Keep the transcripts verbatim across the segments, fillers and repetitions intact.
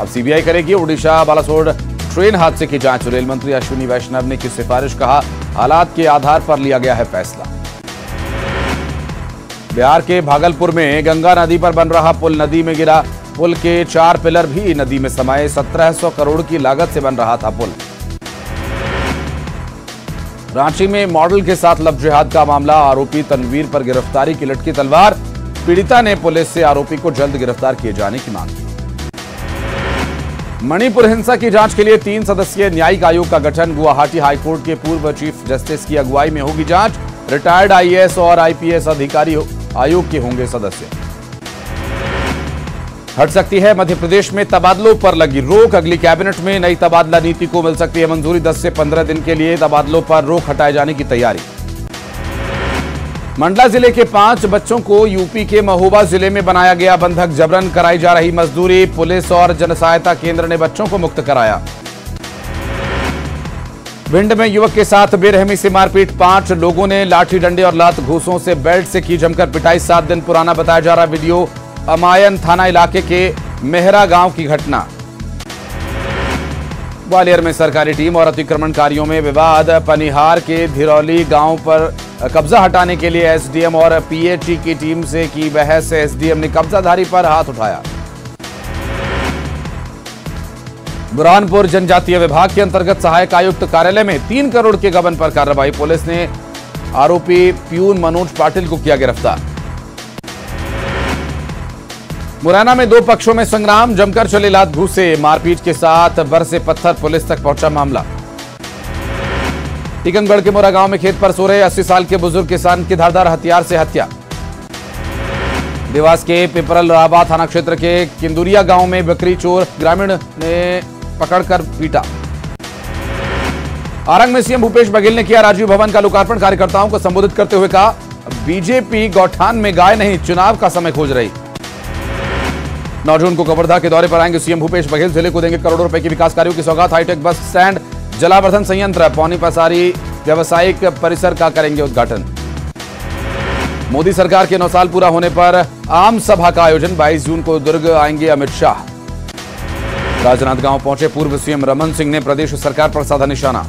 अब सीबीआई करेगी ओडिशा बालासोर ट्रेन हादसे की जांच। रेल मंत्री अश्विनी वैष्णव ने की सिफारिश, कहा हालात के आधार पर लिया गया है फैसला। बिहार के भागलपुर में गंगा नदी पर बन रहा पुल नदी में गिरा। पुल के चार पिलर भी नदी में समाये। सत्रह सौ करोड़ की लागत से बन रहा था पुल। रांची में मॉडल के साथ लव जिहाद का मामला। आरोपी तनवीर पर गिरफ्तारी की लटकी तलवार। पीड़िता ने पुलिस से आरोपी को जल्द गिरफ्तार किए जाने की मांग की। मणिपुर हिंसा की जांच के लिए तीन सदस्यीय न्यायिक आयोग का गठन। गुवाहाटी हाईकोर्ट के पूर्व चीफ जस्टिस की अगुवाई में होगी जांच। रिटायर्ड आईएएस और आईपीएस अधिकारी आयोग के होंगे सदस्य। हट सकती है मध्य प्रदेश में तबादलों पर लगी रोक। अगली कैबिनेट में नई तबादला नीति को मिल सकती है मंजूरी। दस से पंद्रह दिन के लिए तबादलों पर रोक हटाए जाने की तैयारी। मंडला जिले के पांच बच्चों को यूपी के महोबा जिले में बनाया गया बंधक। जबरन कराई जा रही मजदूरी। पुलिस और जन सहायता केंद्र ने बच्चों को मुक्त कराया। भिंड में युवक के साथ बेरहमी से मारपीट। पांच लोगों ने लाठी डंडे और लात घूंसों से बेल्ट से की जमकर पिटाई। सात दिन पुराना बताया जा रहा वीडियो। अमायन थाना इलाके के मेहरा गांव की घटना। ग्वालियर में सरकारी टीम और अतिक्रमणकारियों में विवाद। पनिहार के धिरौली गांव पर कब्जा हटाने के लिए एसडीएम और पीएटी की टीम से की बहस। एसडीएम ने कब्जाधारी पर हाथ उठाया। बुरहानपुर जनजातीय विभाग के अंतर्गत सहायक आयुक्त कार्यालय में तीन करोड़ के गबन पर कार्रवाई। पुलिस ने आरोपी प्यून मनोज पाटिल को किया गिरफ्तार। मुरैना में दो पक्षों में संग्राम। जमकर चले लात घूंसे। मारपीट के साथ बरसे पत्थर। पुलिस तक पहुंचा मामला। टीकमगढ़ के मोरा गांव में खेत पर सो रहे अस्सी साल के बुजुर्ग किसान की धारदार हथियार से हत्या। देवास के पिपरल राबा थाना क्षेत्र के किंदुरिया गांव में बकरी चोर ग्रामीण ने पकड़कर पीटा। आरंग में सीएम भूपेश बघेल ने किया राजीव भवन का लोकार्पण। कार्यकर्ताओं को संबोधित करते हुए कहा, बीजेपी गौठान में गाय नहीं, चुनाव का समय खोज रही। नौ जून को कवर्धा के दौरे पर आएंगे सीएम भूपेश बघेल। जिले को देंगे करोड़ों रुपए के विकास कार्यों की सौगात। हाईटेक बस स्टैंड, जलावर्धन संयंत्र, पौनी पसारी व्यावसायिक परिसर का करेंगे उद्घाटन। मोदी सरकार के नौ साल पूरा होने पर आम सभा का आयोजन। बाईस जून को दुर्ग आएंगे अमित शाह। राजनांदगांव पहुंचे पूर्व सीएम रमन सिंह ने प्रदेश सरकार पर साधा निशाना।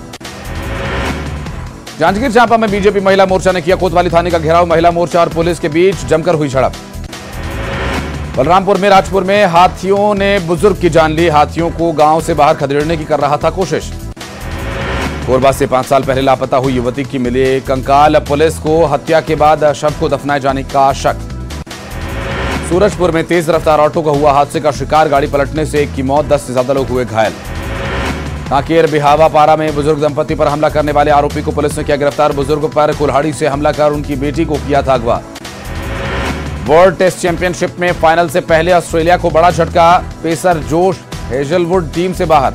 जांजगीर चांपा में बीजेपी महिला मोर्चा ने किया कोतवाली थाने का घेराव। महिला मोर्चा और पुलिस के बीच जमकर हुई झड़प। बलरामपुर में राजपुर में हाथियों ने बुजुर्ग की जान ली। हाथियों को गांव से बाहर खदेड़ने की कर रहा था कोशिश। कोरबा से पांच साल पहले लापता हुई युवती की मिले कंकाल। पुलिस को हत्या के बाद शव को दफनाए जाने का शक। सूरजपुर में तेज रफ्तार ऑटो का हुआ हादसे का शिकार। गाड़ी पलटने से एक की मौत, दस से ज्यादा लोग हुए घायल। कांकेर बिहावा पारा में बुजुर्ग दंपति पर हमला करने वाले आरोपी को पुलिस ने किया गिरफ्तार। बुजुर्ग पर कुल्हाड़ी से हमला कर उनकी बेटी को किया था अगवा। वर्ल्ड टेस्ट चैंपियनशिप में फाइनल से पहले ऑस्ट्रेलिया को बड़ा झटका। पेसर जोश हेजलवुड टीम से बाहर।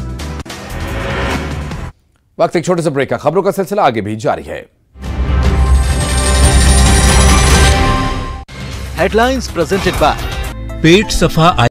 वक्त एक छोटे से ब्रेक का। खबरों का सिलसिला आगे भी जारी है। हेडलाइंस प्रेजेंटेड बाय पेट सफा